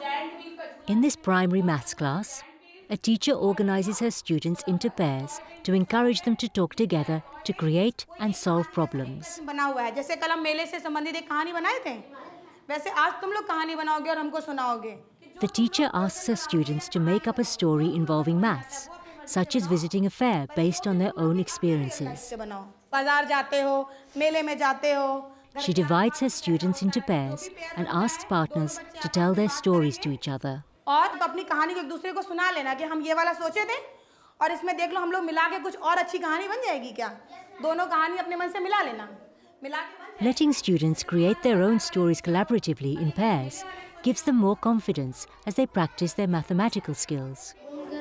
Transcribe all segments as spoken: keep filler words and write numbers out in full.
In this primary maths class, a teacher organizes her students into pairs to encourage them to talk together to create and solve problems. बना हुआ है, जैसे कल हम मेले से संबंधित एक कहानी बनाए थे, वैसे आज तुम लोग कहानी बनाओगे और हमको सुनाओगे. The teacher asks her students to make up a story involving maths, such as visiting a fair based on their own experiences. बाजार जाते हो, मेले में जाते हो. She divides her students into pairs and asks partners to tell their stories to each other. और तो अपनी कहानी को एक दूसरे को सुना लेना कि हम ये वाला सोचे थे और इसमें देख लो हम लोग मिला के कुछ और अच्छी कहानी बन जाएगी क्या? दोनों कहानी अपने मन से मिला लेना. मिला के Letting students create their own stories collaboratively in pairs gives them more confidence as they practice their mathematical skills.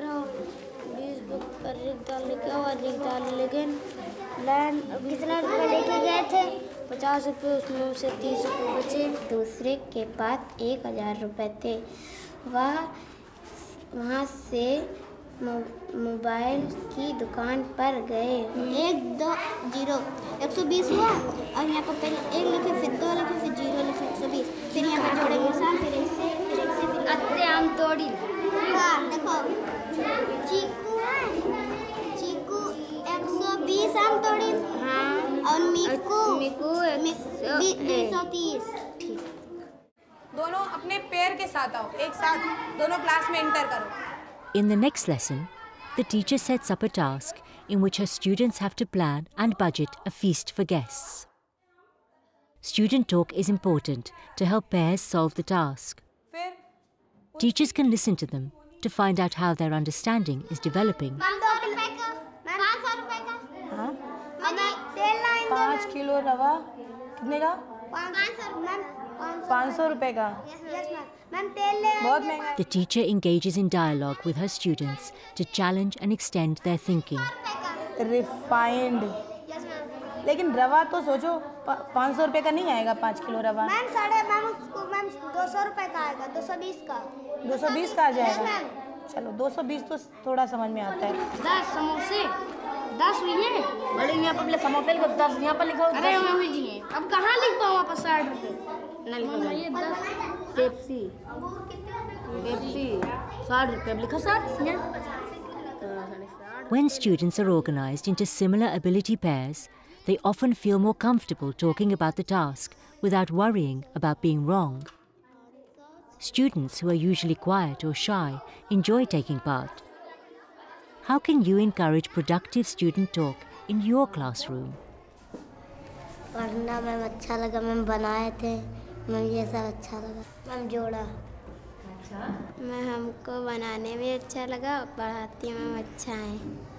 कितना रुपए लेके गए थे? पचास रुपये, उसमें से तीस रुपये बचे. दूसरे के पास एक हज़ार रुपये थे. वह वहाँ से मोबाइल की दुकान पर गए. एक दो जीरो एक सौ बीस हुआ और यहाँ पर पहले एक लिखे, फिर दो लिखे, फिर जीरो लिखे, एक सौ बीस. फिर यहाँ पर जोड़ेंगे साथ, फिर इससे फिर एक से फिर अत्ते आम तोड़ी. हाँ देखो, चीकू है, चीकू एक सौ बीस आम तोड़ी. हाँ, और मीकू मीकू बीस सौ तीस. ठीक. दोनों अपने पेयर के साथ आओ, एक साथ दोनों क्लास में इंटर करो. In the next lesson, the teacher sets up a task in which her students have to plan and budget a feast for guests. Student talk is important to help pairs solve the task. Teachers can listen to them to find out how their understanding is developing. पाँच kilo रवा कितने का? पाँच सौ रुपए का. बहुत महंगा. The teacher engages in dialogue with her students to challenge and extend their thinking. Refined. लेकिन रवा तो सोचो पाँच सौ रुपए का नहीं आएगा. पाँच किलो रवा मैम साढ़े मैम उसको मैम दो सौ रुपए का आएगा. दो सौ बीस का. दो सौ बीस का आ जाएगा. चलो दो सौ बीस तो थोड़ा समझ में आता है. दस समोसे दस हुई है. बड़े यहाँ पर समोसे को दस यहाँ पर लिखा. अरे मम्मी जी अब कहाँ लिख पाऊँ वापस साठ रुपये. ना लिखो. ये दस पेप्सी पेप्सी साठ रुपये लिखो. साठ. When students are organized into similar ability pairs, they often feel more comfortable talking about the task without worrying about being wrong. Students who are usually quiet or shy enjoy taking part. How can you encourage productive student talk in your classroom? पढ़ना ma'am अच्छा लगा. Ma'am बनाए थे ma'am, ये सब अच्छा लगा. Ma'am जोड़ा. अच्छा. मैं हमको बनाने में अच्छा लगा. पढ़ाती मैम अच्छा है.